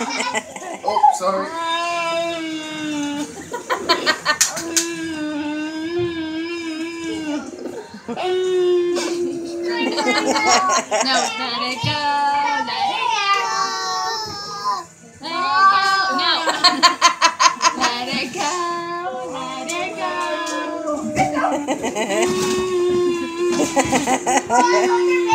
Oh, sorry. No, let it go. Let it go. Let it go. No. Let it go. Let it go.